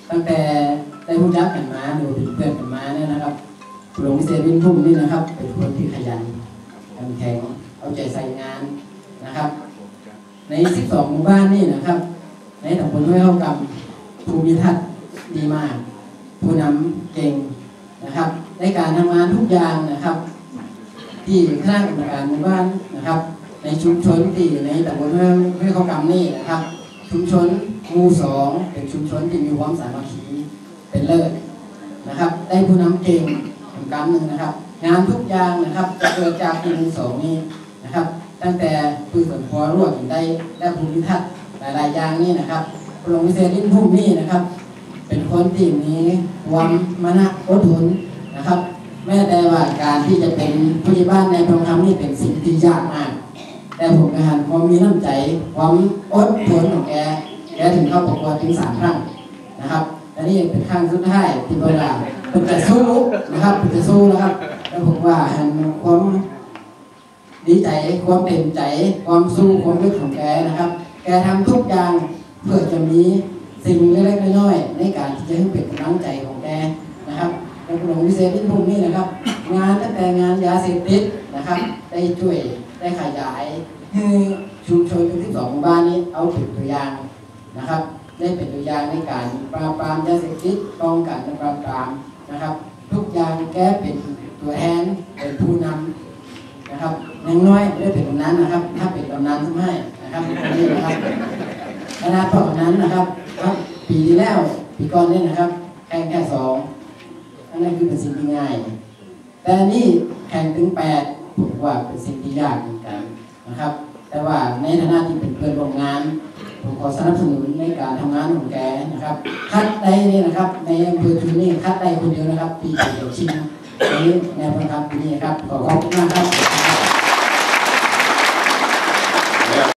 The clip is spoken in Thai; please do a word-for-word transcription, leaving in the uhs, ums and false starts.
ตั้งแต่ได้รู้จักกันมาหรือเป็นเพื่อนกันมาเนี่ยนะครับหลวงพิเศษวินพุ่มนี่นะครับเป็นคนที่ขยันขันแข็งเอาใจใส่งานนะครับในสิบสองหมู่บ้านนี่นะครับในตำบลห้วยเข้ากำภูมิทัศน์ดีมากผู้นำเก่งนะครับในการทำงานทุกอย่างนะครับที่คณะกรรมการหมู่บ้านนะครับในชุมชนที่ในตำบลห้วยเข้ากำนี่นะครับชุมชนหมู่สองเป็นชุมชนที่มีความสามัคคีเป็นเลิศนะครับได้ผู้นำเก่งเป็นกำหนึ่งนะครับงานทุกอย่างนะครับจะเกิดจากที่หมู่สองนี้นะครับตั้งแต่พืชผลพอรวดได้และภูมิทัศน์หลายๆอย่างนี่นะครับหลวงพิเศษลิ้นพุ่มนี่นะครับเป็นคนที่มีความมานะอดทนนะครับแม้แต่ว่าการที่จะเป็นผู้ใหญ่บ้านในพงคำนี่เป็นสิ่งที่ยากมากแต่ผมก็หันความมีน้ำใจความอดทนของแกแกถึงเข้าประกวดถึงสามครั้งนะครับและนี่เป็นครั้งสุดท้ายที่เวลาเป็นจะสู้นะครับเป็นจะสู้นะครับแล้วผมว่าหันความดีใจความเต็มใจความสู้ความลึกของแกนะครับแกทำทุกอย่างเพื่อจะมีสิ่งเล็กๆน้อยๆในการที่จะให้เป็นกำลังใจของแกนะครับในหลวงพิเศษที่พุ่มนี่นะครับงานตั้งแต่งานยาเสพติดนะครับได้ช่วยได้ขยายให้ชุมชนที่สองหมู่บ้านนี้เอาเป็นตัวอย่างนะครับได้เป็นตัวอย่างในการปราบปรามยาเสพติดป้องกันและปราบปรามนะครับทุกอย่างแกเป็นตัวแทนเป็นผู้นำนะครับอย่างน้อยไม่ได้เป็นกำนันนะครับถ้าเป็นกำนันทำให้นะครับนี่นะครับขนาดพอกำนันนะครับครับปีที่แล้วปีก่อนนี่นะครับแข่งแค่สองอันนั้นคือเป็นสิ่งที่ง่ายแต่นี่แข่งถึงแปดผมว่าเป็นสิ่งที่ยากเหมือนกันนะครับแต่ว่าในฐานะที่เป็นเพื่อนร่วมงานผมขอสนับสนุนในการทำงานของแกนะครับคัดได้นี่นะครับในอำเภอทุนนี่คัดได้คนเดียวนะครับปีเดียวชิงนี้ในประธานปีนี้ครับขอขอบคุณมากครับ